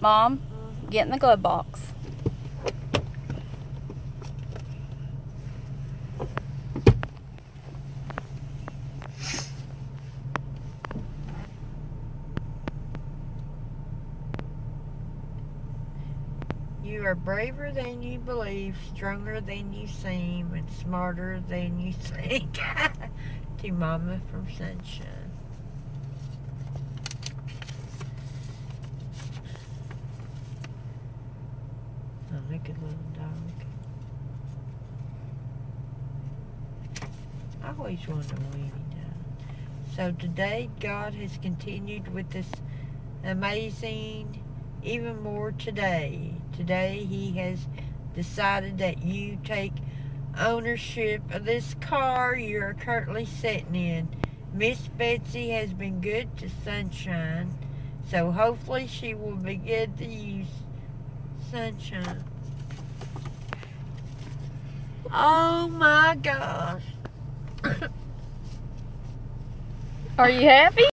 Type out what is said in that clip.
Mom, get in the glove box. You are braver than you believe, stronger than you seem, and smarter than you think. To Mama from Sunshine. Oh, look at little dog. I always wonder when he died. So today, God has continued with this amazing, even more today. Today, He has decided that you take ownership of this car you're currently sitting in. Miss Betsy has been good to Sunshine, so hopefully she will be good to you, Sunshine. Oh my gosh. Are you happy?